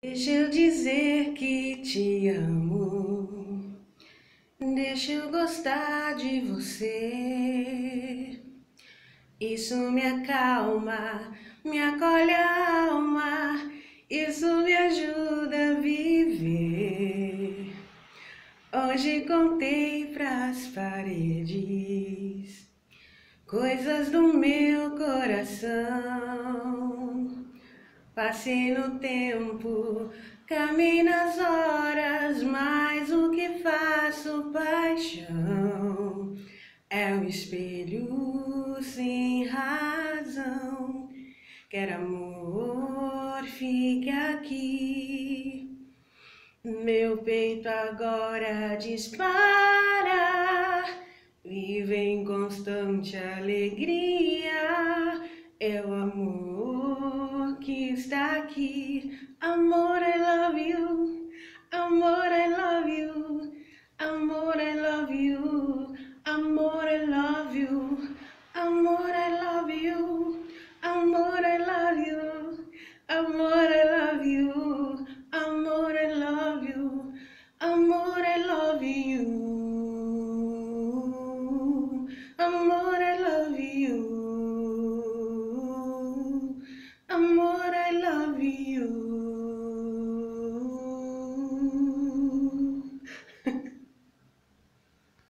Deixa eu dizer que te amo, deixa eu gostar de você. Isso me acalma, me acolhe a alma, isso me ajuda a viver. Hoje contei pras paredes coisas do meu coração. Passei no tempo, caminhei nas horas, mas o que faço paixão é um espelho sem razão. Quero amor, fique aqui. Meu peito agora dispara, vive em constante alegria. É o amor que está aqui. Amor, I love you. Amor, I love you. Amor, I love you. Amor, I love you. Amor, I love you. Amor, I love you. Amor, I love you. Amor, I love you. Amor, I love you.